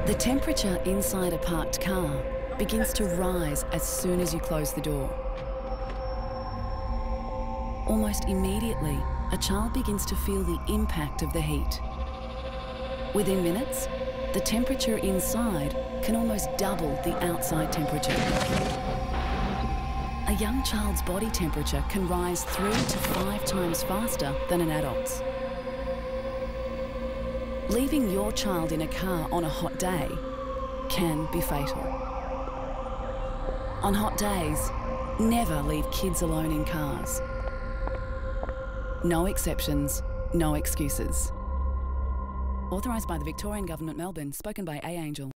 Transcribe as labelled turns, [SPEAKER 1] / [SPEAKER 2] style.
[SPEAKER 1] The temperature inside a parked car begins to rise as soon as you close the door. Almost immediately, a child begins to feel the impact of the heat. Within minutes, the temperature inside can almost double the outside temperature. A young child's body temperature can rise 3 to 5 times faster than an adult's. Leaving your child in a car on a hot day can be fatal. On hot days, never leave kids alone in cars. No exceptions, no excuses. Authorised by the Victorian Government, Melbourne, spoken by A. Angel.